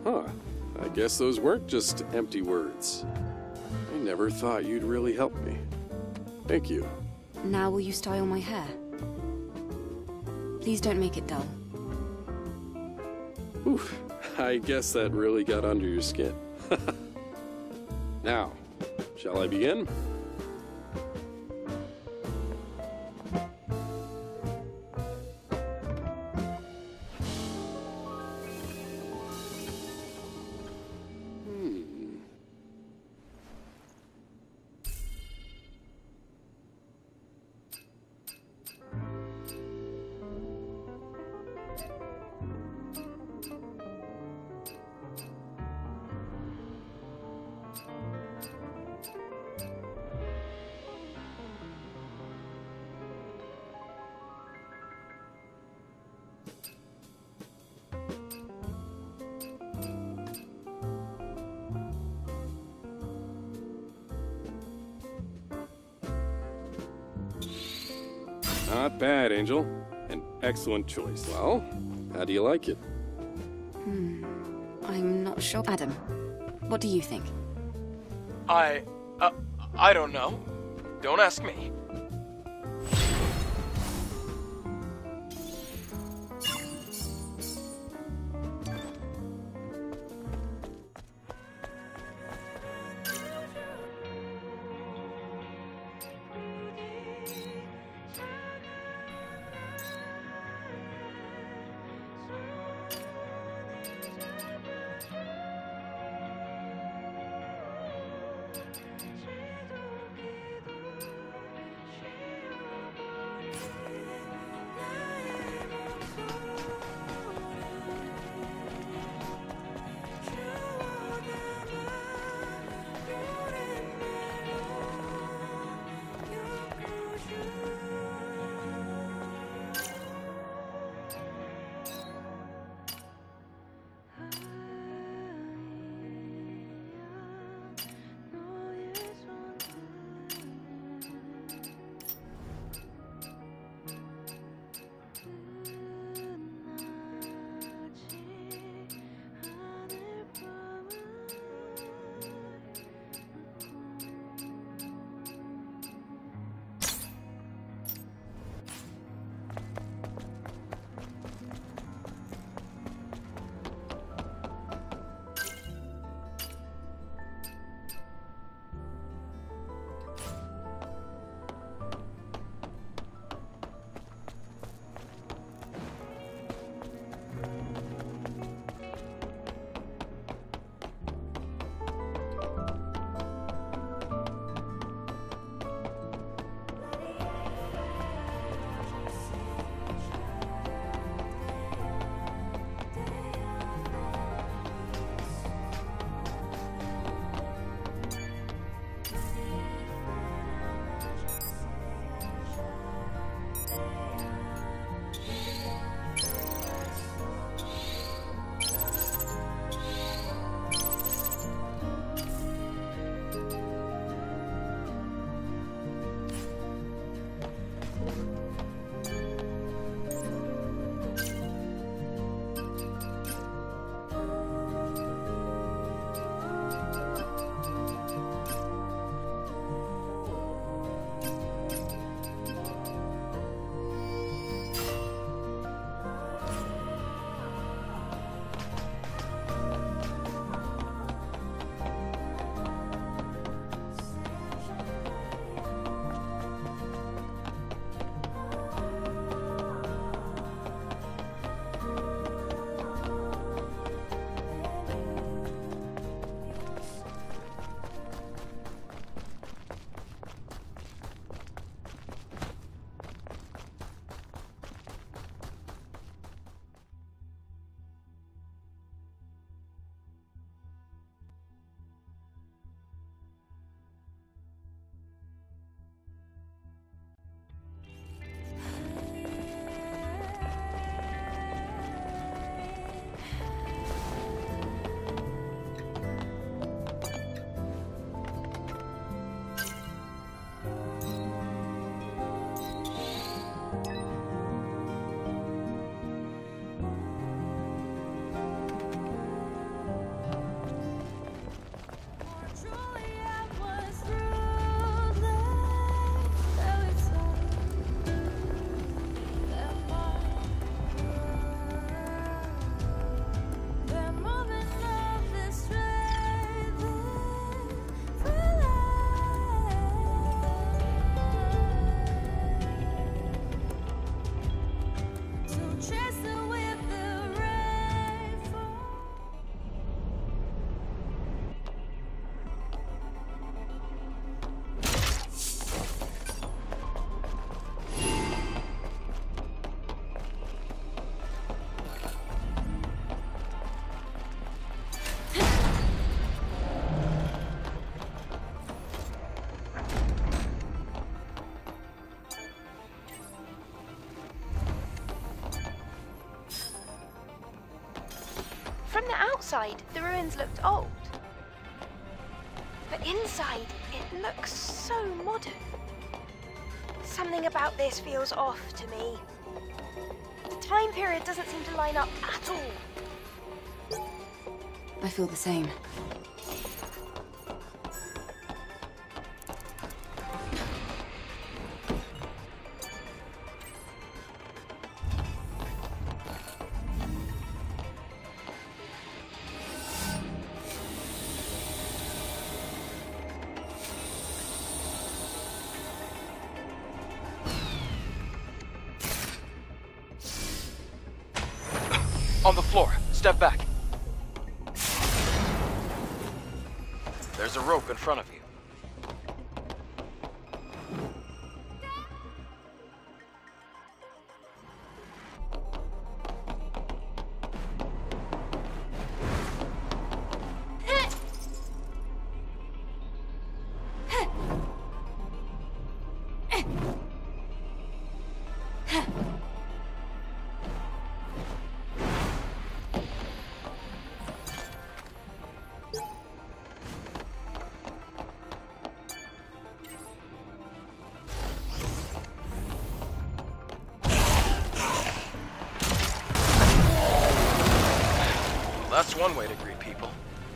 Huh. I guess those weren't just empty words. I never thought you'd really help me. Thank you. Now will you style my hair? Please don't make it dull. Oof. I guess that really got under your skin. Now, shall I begin? Not bad, Angel. An excellent choice. Well, how do you like it? I'm not sure. Adam, what do you think? I don't know. Don't ask me. From the outside, the ruins looked old. But inside, it looks so modern. Something about this feels off to me. The time period doesn't seem to line up at all. I feel the same. On the floor. Step back. There's a rope in front of you. That's one way to greet people.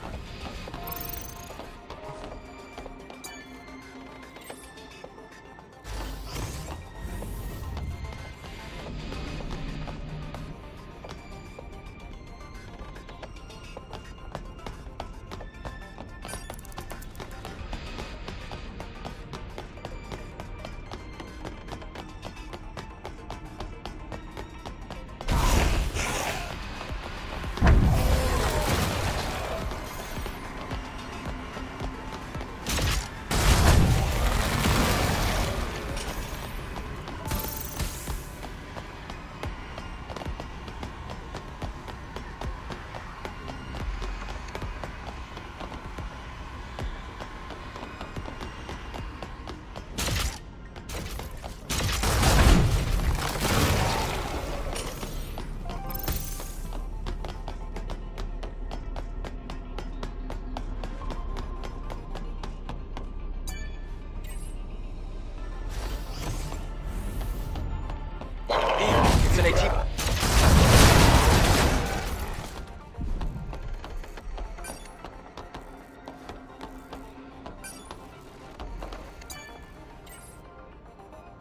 It's an AT.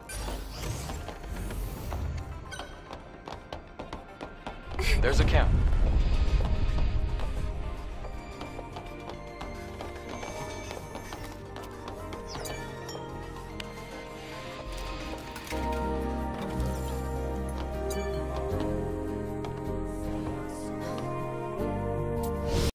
There's a count.